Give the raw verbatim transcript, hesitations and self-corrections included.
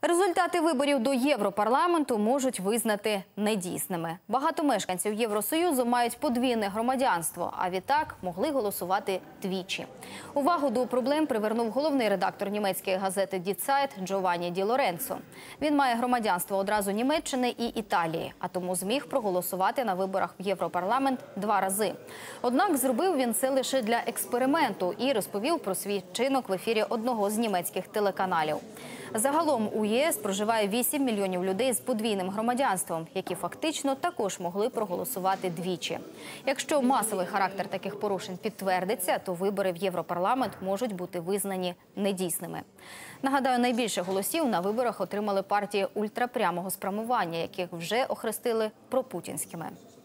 Результати виборів до Європарламенту можуть визнати недійсними. Багато мешканців Євросоюзу мають подвійне громадянство, а відтак могли голосувати двічі. Увагу до проблем привернув головний редактор німецької газети «Die Zeit» Джованні Ді Лоренцо. Він має громадянство одразу Німеччини і Італії, а тому зміг проголосувати на виборах в Європарламент два рази. Однак зробив він це лише для експерименту і розповів про свій вчинок в ефірі одного з німецьких телеканалів. Загалом у ЄС проживає вісім мільйонів людей з подвійним громадянством, які фактично також могли проголосувати двічі. Якщо масовий характер таких порушень підтвердиться, то вибори в Європарламент можуть бути визнані недійсними. Нагадаю, найбільше голосів на виборах отримали партії ультрапрямого спрямування, яких вже охрестили пропутінськими.